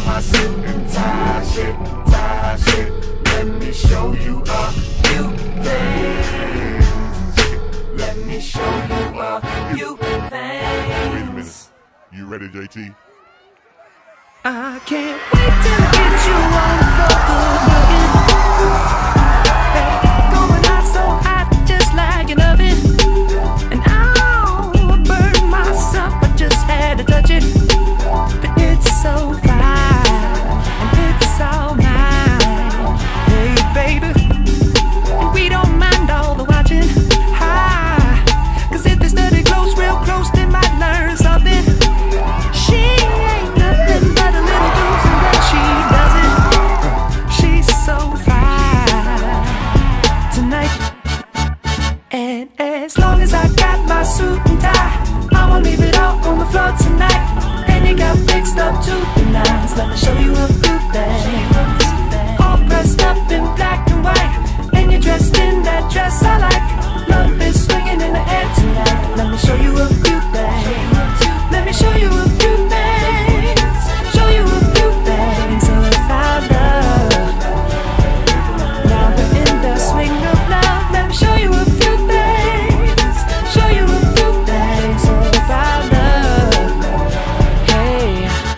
my suit and tie shit, let me show you a few things. Let me show you a few things. Wait a minute. You ready, JT? I can't wait till I get you on the floor, good looking. Going out so hot, just like an oven. And I'll burn myself, I just had to touch it. But it's so fine, and it's all mine. Hey baby, and we don't mind all the watching. Cause if they study close, real close, they might learn something. She ain't nothing but a little goose, and that she does it. She's so fine tonight. And as long as I got my suit and tie, I'ma leave it all on the floor tonight. And you got fixed up to the nines. Let me show you a few things. All dressed up in black and white, and you're dressed in that dress I like. Love is swinging in the air tonight. Let me show you a few things. Let me show you a few things. Show you a few things about love. Now we're in the swing of love. Let me show you a few things. Show you a few things about love. Hey,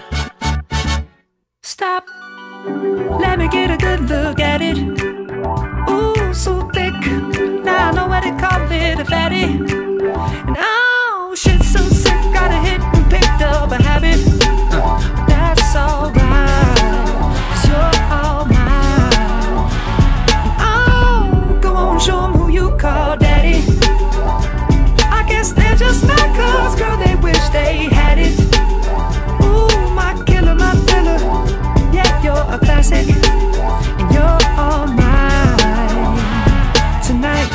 stop. Let me get a good look at it. Ooh, so thick. Now I know what they call it, a fatty. And oh, shit so sick, got a hit and picked up a habit. That's alright, cause you're all mine. Oh, go on, show them who you call daddy. I guess they're just mad cause, girl, they wish they had it. Ooh, my killer, my thriller. Yeah, you're a classic, and you're all mine tonight.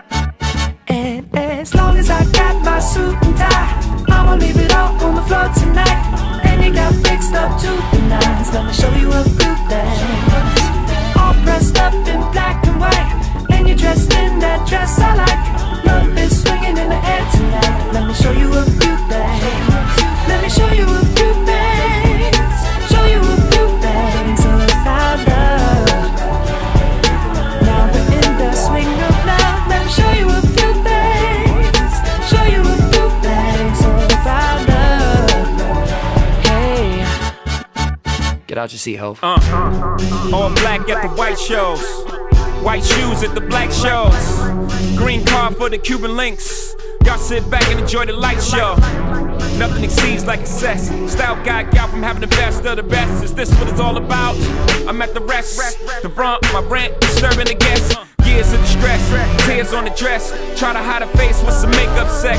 And as long as I got my suit and tie, I'ma leave it all on the floor tonight. And you got fixed up to the nines. Let me show you a few things. All dressed up in black and white, and you're dressed in that dress I like. Love is swinging in the air tonight. Let me show you a few things. Let me show you a few things. Show you a few things about love. Now we're in the swing of love. Let me show you a few things. Show you a few things about love. Hey, Get out your seat, ho. All black at the white shows, white shoes at the black shows, green card for the Cuban links. Y'all sit back and enjoy the light show. Nothing exceeds like excess. Style guy gal from having the best of the best. Is this what it's all about? I'm at the rest. The brunt, my rent, disturbing the guests. Years of distress, tears on the dress. Try to hide a face with some makeup sex.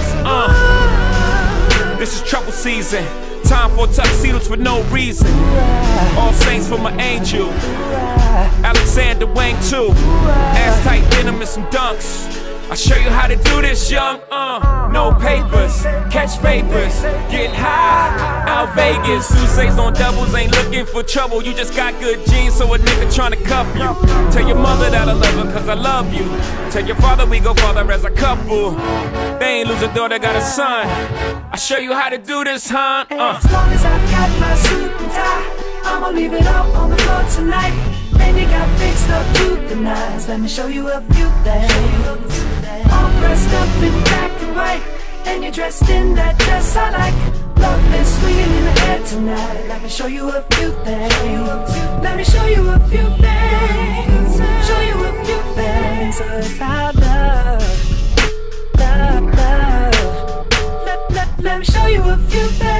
This is trouble season. Time for tuxedos for no reason. All saints for my angel. Alexander Wang too. Ass tight denim and some dunks. I'll show you how to do this, young. No papers, catch papers, get high. Out Vegas, Sousa's on doubles, ain't looking for trouble. You just got good genes, so a nigga tryna cuff you. Tell your mother that I love her, cause I love you. Tell your father we go farther as a couple. They ain't lose a daughter, got a son. I'll show you how to do this, huh? as long as I got my suit and tie, I'ma leave it all on the floor tonight. And you got fixed up to the nines. Let me show you a few things. All dressed up in black and white, and you're dressed in that dress I like. Love is swinging in the air tonight. Let me show you a few things. Let me show you a few things. Show you a few things about love. Love, love. Let me show you a few things.